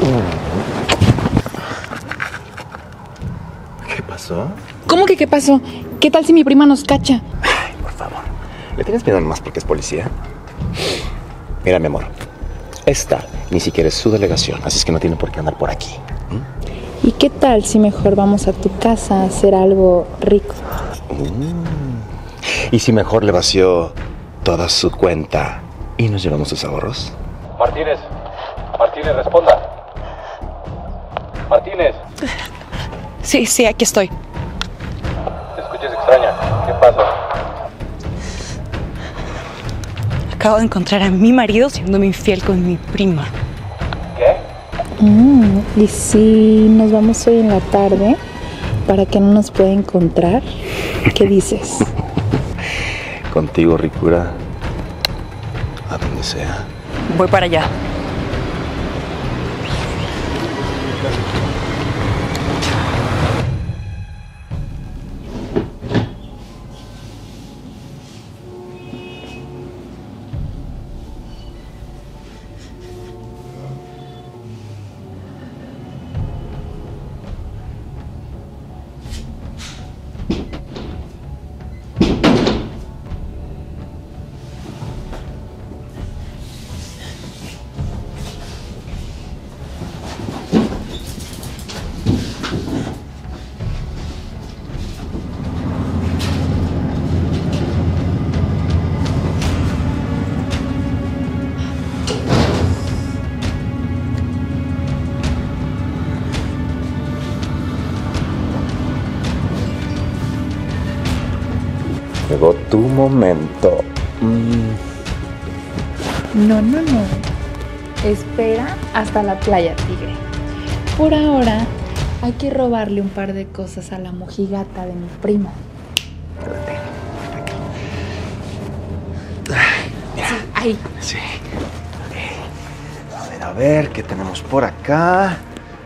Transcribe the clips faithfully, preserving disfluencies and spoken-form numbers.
¿Qué pasó? ¿Cómo que qué pasó? ¿Qué tal si mi prima nos cacha? Ay, por favor. ¿Le tienes miedo nomás porque es policía? Mira, mi amor. Esta ni siquiera es su delegación, así es que no tiene por qué andar por aquí. ¿Mm? ¿Y qué tal si mejor vamos a tu casa a hacer algo rico? Mm. ¿Y si mejor le vació toda su cuenta y nos llevamos sus ahorros? Martínez, Martínez, responda. Martínez. Sí, sí, aquí estoy. Te escuchas extraña. ¿Qué pasa? Acabo de encontrar a mi marido siendo infiel con mi prima. ¿Qué? Mm, ¿y si nos vamos hoy en la tarde para que no nos pueda encontrar? ¿Qué dices? Contigo, ricura. A donde sea. Voy para allá. Llegó tu momento. Mm. No, no, no. Espera hasta la playa, tigre. Por ahora, hay que robarle un par de cosas a la mojigata de mi prima. Mira. Sí, ahí. Sí. A ver, a ver, ¿qué tenemos por acá?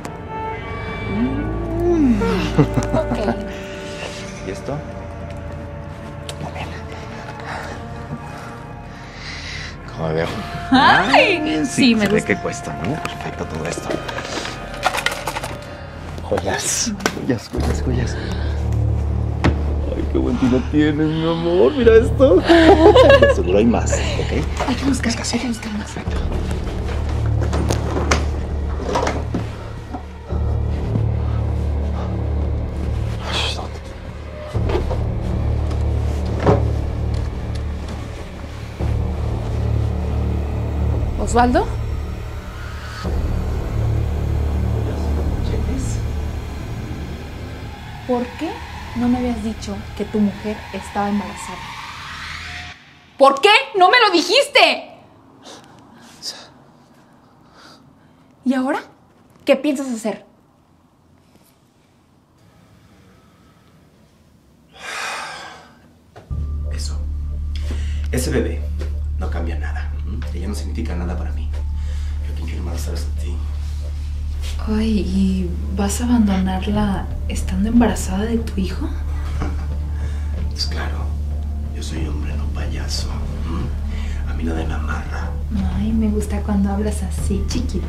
Mm. Ok. ¿Y esto? Muy bien. ¿Cómo veo? Ay, sí, me se ve gusta. que cuesta, ¿no? Perfecto todo esto. Joyas, joyas, joyas, joyas. Ay, qué buen tino tienes, mi amor. Mira esto. Seguro hay más, ¿ok? Hay que buscar, hay que buscar más. Perfecto. ¿Osvaldo? ¿Por qué no me habías dicho que tu mujer estaba embarazada? ¿Por qué no me lo dijiste? ¿Y ahora? ¿Qué piensas hacer? Eso. Ese bebé no cambia nada. Ella no significa nada para mí. Yo quien quiero embarazar es a ti. Ay, ¿y vas a abandonarla estando embarazada de tu hijo? Pues claro, yo soy hombre, no payaso. A mí nada me amarra. Ay, me gusta cuando hablas así, chiquito.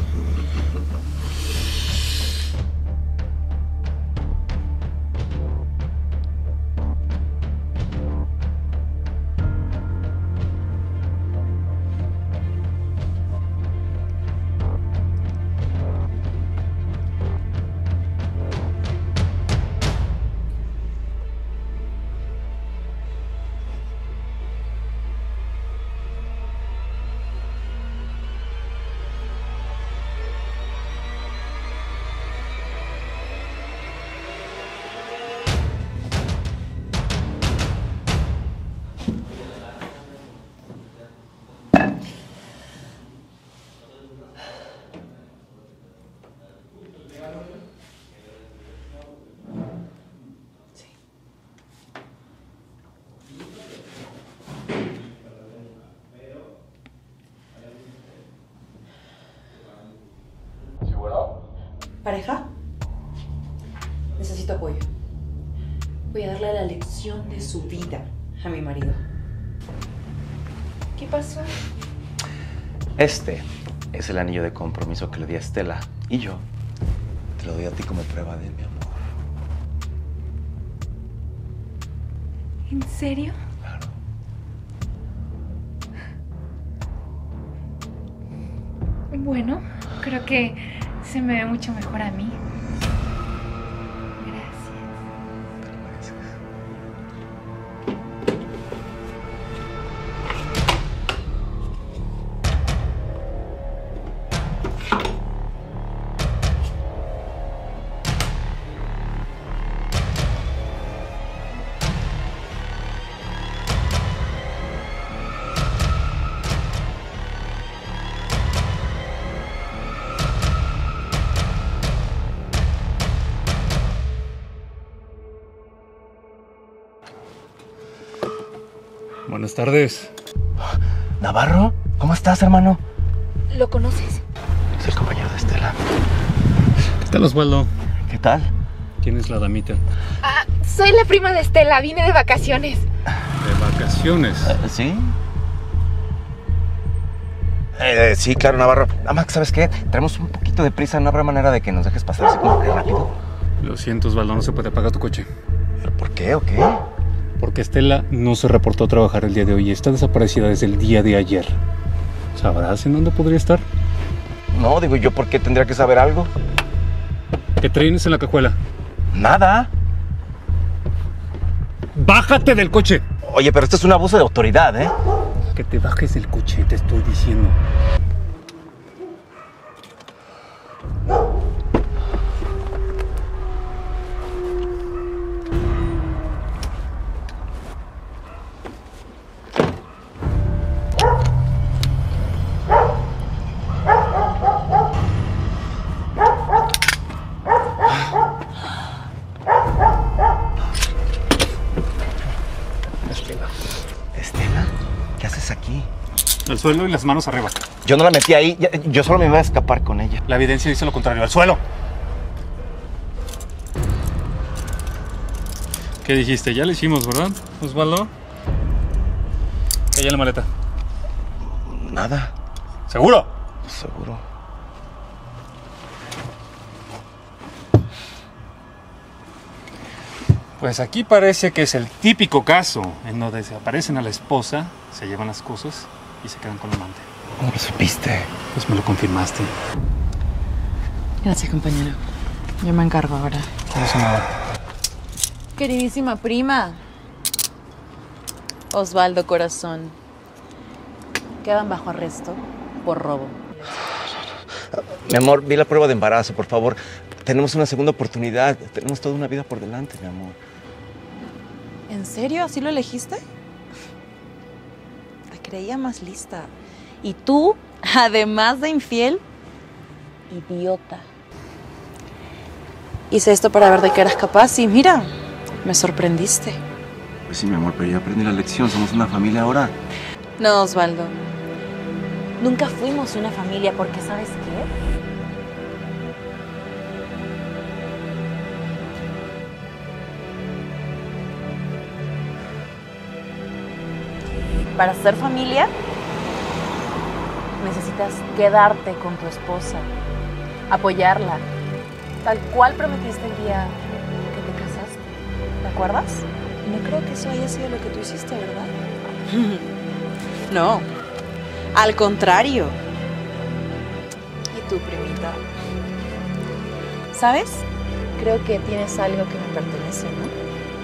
¿Pareja? Necesito apoyo. Voy a darle la lección de su vida a mi marido. ¿Qué pasó? Este Es el anillo de compromiso que le di a Estela. Y yo te lo doy a ti como prueba de mi amor. ¿En serio? Claro. Bueno, creo que se me ve mucho mejor a mí. Gracias. Te lo mereces. Buenas tardes. Navarro, ¿cómo estás, hermano? ¿Lo conoces? Es el compañero de Estela. ¿Qué tal, Osvaldo? ¿Qué tal? ¿Quién es la damita? Ah, soy la prima de Estela, vine de vacaciones. De vacaciones. Eh, ¿Sí? Eh, sí, claro, Navarro. Nada más que, ¿sabes qué? Tenemos un poquito de prisa. ¿No habrá manera de que nos dejes pasar así como que rápido? Lo siento, Osvaldo, no se puede pagar tu coche. ¿Pero por qué o qué? Porque Estela no se reportó a trabajar el día de hoy y está desaparecida desde el día de ayer. ¿Sabrás en dónde podría estar? No, digo yo, ¿por qué tendría que saber algo? ¿Qué traes en la cajuela? Nada. ¡Bájate del coche! Oye, pero esto es un abuso de autoridad, ¿eh? Que te bajes del coche, te estoy diciendo. Estela. Estela, ¿qué haces aquí? Al suelo y las manos arriba. Yo no la metí ahí, ya- yo solo me iba a escapar con ella. La evidencia dice lo contrario. ¡Al suelo! ¿Qué dijiste? Ya lo hicimos, ¿verdad, Osvaldo? Calla la maleta. Nada, ¿Seguro? seguro. Pues aquí parece que es el típico caso en donde desaparecen a la esposa, se llevan las cosas y se quedan con el amante. ¿Cómo lo supiste? Pues me lo confirmaste. Gracias, compañero. Yo me encargo ahora. No pasa nada. Queridísima prima. Osvaldo Corazón. Quedan bajo arresto por robo. Mi amor, vi la prueba de embarazo, por favor. Tenemos una segunda oportunidad. Tenemos toda una vida por delante, mi amor. ¿En serio? ¿Así lo elegiste? Te creía más lista. Y tú, además de infiel, idiota. Hice esto para ver de qué eras capaz y mira, me sorprendiste. Pues sí, mi amor, pero ya aprendí la lección. Somos una familia ahora. No, Osvaldo. Nunca fuimos una familia porque, ¿sabes qué? Para ser familia, necesitas quedarte con tu esposa, apoyarla, tal cual prometiste el día que te casaste. ¿Te acuerdas? No creo que eso haya sido lo que tú hiciste, ¿verdad? No, al contrario. ¿Y tú, primita? ¿Sabes? Creo que tienes algo que me pertenece, ¿no?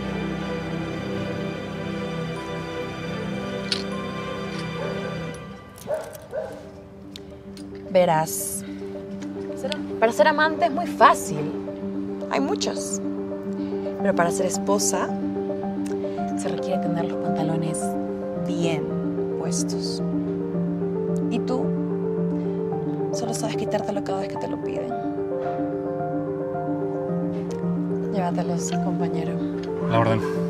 Verás, para ser amante es muy fácil. Hay muchas. Pero para ser esposa se requiere tener los pantalones bien puestos. Y tú solo sabes quitártelo cada vez que te lo piden. Llévatelos, compañero. La orden.